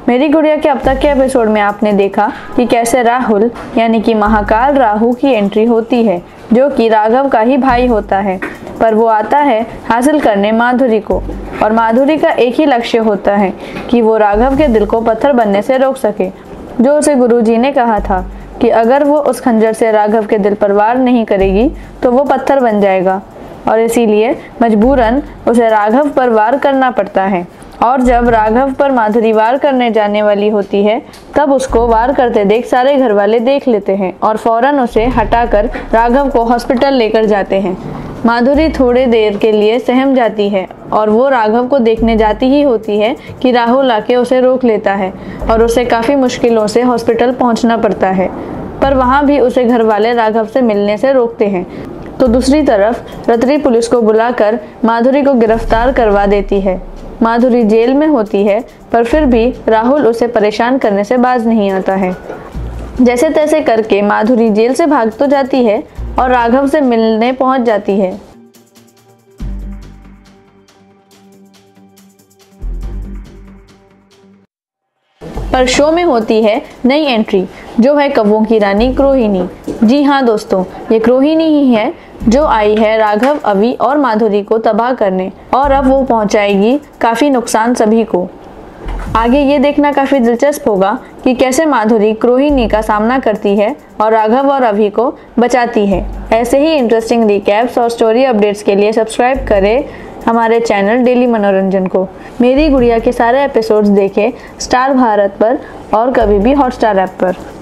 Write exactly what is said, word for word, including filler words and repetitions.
मेरी गुड़िया के अब तक के एपिसोड में आपने देखा कि कैसे राहुल यानी कि महाकाल राहु की एंट्री होती है, जो कि राघव का ही भाई होता है। पर वो आता है हासिल करने माधुरी को, और माधुरी का एक ही लक्ष्य होता है कि वो राघव के दिल को पत्थर बनने से रोक सके। जो उसे गुरुजी ने कहा था कि अगर वो उस खंजर से राघव के दिल पर वार नहीं करेगी तो वो पत्थर बन जाएगा, और इसीलिए मजबूरन उसे राघव पर वार करना पड़ता है। और जब राघव पर माधुरी वार करने जाने वाली होती है तब उसको वार करते देख सारे घर वाले देख लेते हैं और फौरन उसे हटाकर राघव को हॉस्पिटल लेकर जाते हैं। माधुरी थोड़ी देर के लिए सहम जाती है और वो राघव को देखने जाती ही होती है कि राहुल आके उसे रोक लेता है और उसे काफ़ी मुश्किलों से हॉस्पिटल पहुंचना पड़ता है। पर वहाँ भी उसे घर वाले राघव से मिलने से रोकते हैं। तो दूसरी तरफ रतरी पुलिस को बुलाकर माधुरी को गिरफ्तार करवा देती है। माधुरी जेल में होती है पर फिर भी राहुल उसे परेशान करने से बाज नहीं आता है। जैसे तैसे करके माधुरी जेल से भाग तो जाती है और राघव से मिलने पहुंच जाती है। पर शो में होती है नई एंट्री, जो है कव्वों की रानी क्रोहिणी। जी हाँ दोस्तों, ये क्रोहिणी ही है जो आई है राघव, अवि और माधुरी को तबाह करने, और अब वो पहुंचाएगी काफ़ी नुकसान सभी को। आगे ये देखना काफ़ी दिलचस्प होगा कि कैसे माधुरी क्रोहिणी का सामना करती है और राघव और अभि को बचाती है। ऐसे ही इंटरेस्टिंग रिकैप्स और स्टोरी अपडेट्स के लिए सब्सक्राइब करें हमारे चैनल डेली मनोरंजन को। मेरी गुड़िया के सारे एपिसोड्स देखें स्टार भारत पर और कभी भी हॉटस्टार ऐप पर।